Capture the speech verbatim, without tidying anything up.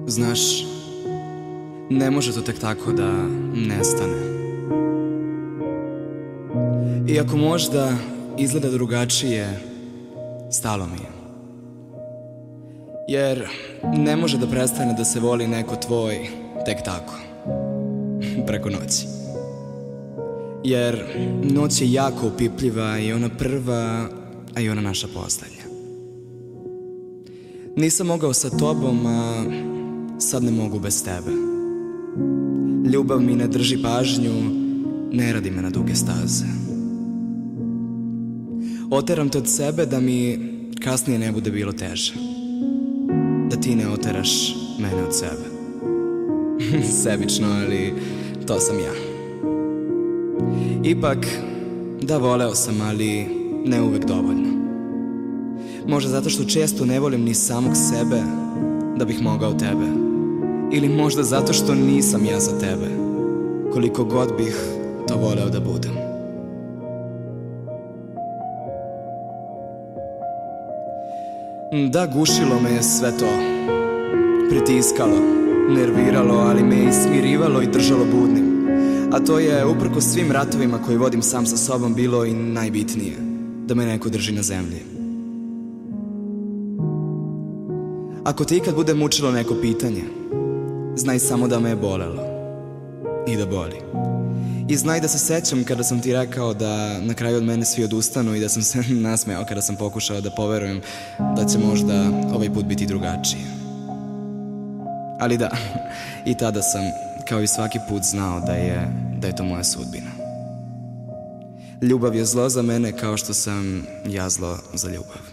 Znaš, ne može to tek tako da nestane. Iako možda izgleda drugačije, stalo mi je. Jer ne može da prestane da se voli neko tvoj tek tako, preko noći. Jer noć je jako upipljiva, i ona prva, a i ona naša poslednja. Nisam mogao sa tobom, a sad ne mogu bez tebe. Ljubav mi ne drži pažnju, ne radi me na duge staze. Oteram te od sebe da mi kasnije ne bude bilo teže. Da ti ne oteraš mene od sebe. Sebično, ali to sam ja. Ipak, da, voleo sam, ali ne uvek dovoljno. Možda zato što često ne volim ni samog sebe da bih mogao tebe. Ili možda zato što nisam ja za tebe, koliko god bih to voleo da budem. Da, gušilo me je sve to. Pritiskalo, nerviralo, ali me i smirivalo i držalo budnim. A to je, uprko svim ratovima koje vodim sam sa sobom, bilo i najbitnije. Da me neko drži na zemlji. Ako te ikad bude mučilo neko pitanje, znaj samo da me je bolelo. I da boli. I znaj da se sećam kada sam ti rekao da na kraju od mene svi odustanu i da sam se nasmejao kada sam pokušao da poverujem da će možda ovaj put biti drugačije. Ali da, i tada sam, kao i svaki put, znao da je, da je to moja sudbina. Ljubav je zlo za mene kao što sam ja zlo za ljubav.